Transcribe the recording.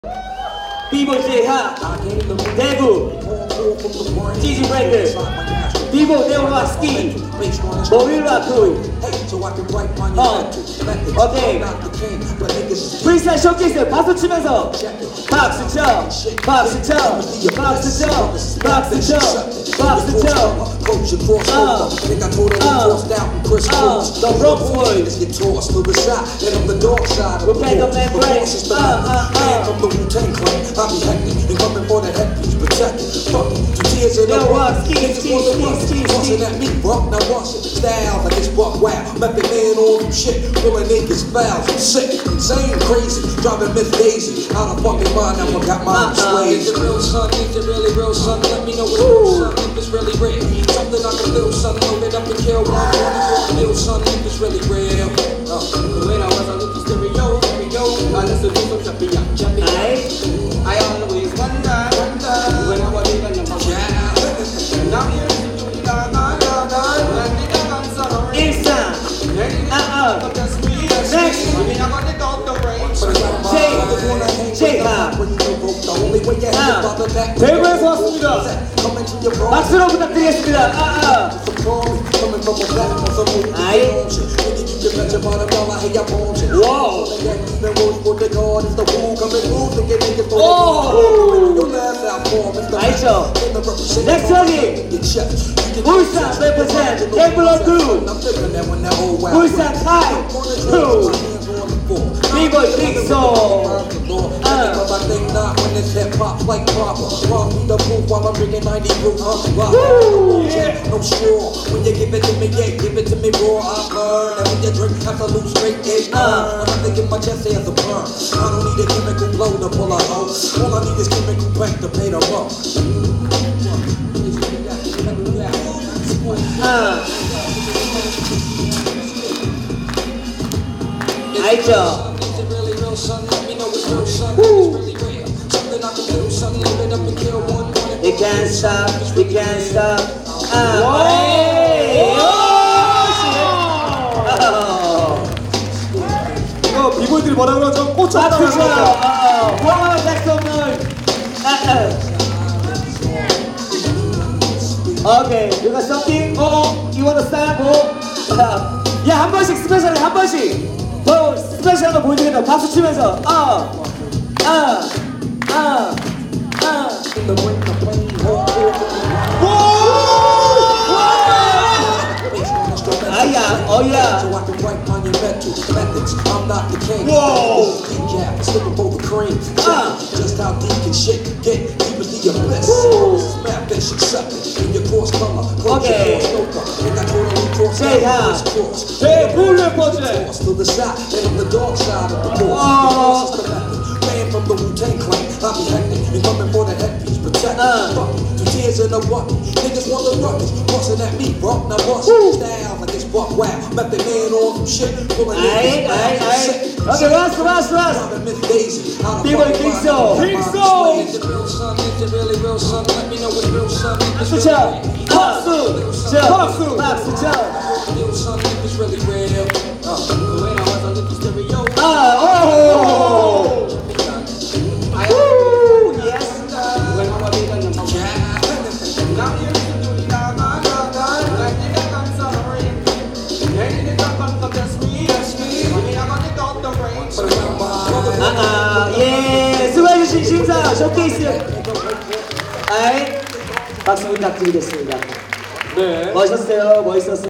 비보 제하 대구 치즈 브레이크 비보 네오와 스키 모빌라 크루 오케이 프리스타일 쇼케이스 박수 치면서 박수 쳐 박수 쳐 박수 쳐 박수 쳐 박수 쳐 The Bronx Boys We'll take them and break from the Wu-Tang Clan, I be hectic and coming for that head piece, protect it. Fuck it, 2 tears in the blood. Niggas tossing at me, bro. Now watch it, styles like it's buck wow. Method man on some shit, pulling niggas fouls. I'm sick, insane, crazy, driving Miss Daisy. Out of fucking mind, I forgot my slaves. Is it real, son? Is it really real, son? Let me know what's real, son. If it's really real, something I can feel, son. Load it up and kill one. Real, son. If it's really real. When I was on the stereo, I listened to some chappy. I always wonder when I was even a child. Now you're doing 일상 Next 제하 대구에서 왔습니다. 박수로 부탁드리겠습니다. 아이 와우 아이쇼 넥스트 여기 울산 represent 대블러 크루 울산 타이 크루 비보이 빅소 I think not when it's hip hop like proper. Run me the proof while I'm drinking 90 proof. No straw. When you give it to me, yeah, give it to me raw. I learn that when you drink, have to lose straight it. I'm thinking my chest has a burn. I don't need a chemical blow to pull a hoe. All I need is chemical bank to pay the road. 아이죠. You can't stop, you can't stop. 이거 비보이들이 뭐라 그러죠? 꽂혔다고 박수 쳐. 와, 넥스트 오케이, you got something? You wanna start? 야, 한 번씩 스페셜해, 한 번씩. 더 스페셜한 거 보여주겠다. 박수 치면서. 아야, 어야. So I can write monumental methods. I'm not the king. Whoa. Decaf, slipping for the cream. Just how deep can shit get? Deep as the abyss. This is mad fish accepted. In your course color, Okay. and I totally cross 제하. 대구 래퍼제. Toss to the side, and on the dark side of the force. Man from the Wu-Tang Clan, I be hectic and coming for that headpiece, protect it. Fuck it, 2 tears in a bucket. Niggas want the ruckus, busting at me, bro. Now bust styles like it's buck wow. Method man on some shit, pulling 아이. 오케이, 라스트. driving Miss Daisy. 비보이 빅소. Is it real, son? Is it really real, son? Let me know what's real, son. If it's 박수 쳐. 박수 쳐. real, son. If it's really real. when I was on the stereo. Yes. When I was even a child. Now you're doing 예, 수고해주신 심사 쇼케이스. 아이, 박수 부탁드리겠습니다. 네. 멋있었어요.